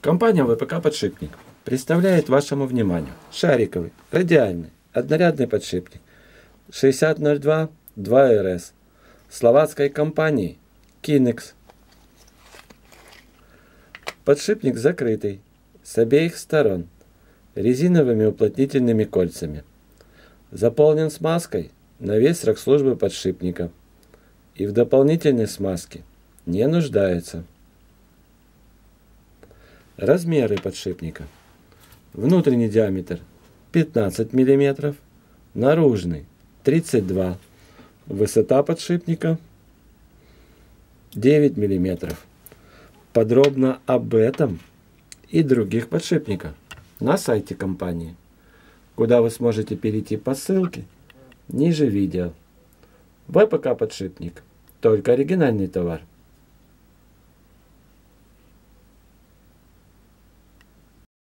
Компания ВПК «Подшипник» представляет вашему вниманию шариковый, радиальный, однорядный подшипник 6002 2RS словацкой компании Kinex. Подшипник закрытый с обеих сторон резиновыми уплотнительными кольцами. Заполнен смазкой на весь срок службы подшипника и в дополнительной смазке не нуждается. Размеры подшипника. Внутренний диаметр 15 мм, наружный 32 мм, высота подшипника 9 мм. Подробно об этом и других подшипниках на сайте компании, куда вы сможете перейти по ссылке ниже видео. ВПК «Подшипник» – только оригинальный товар.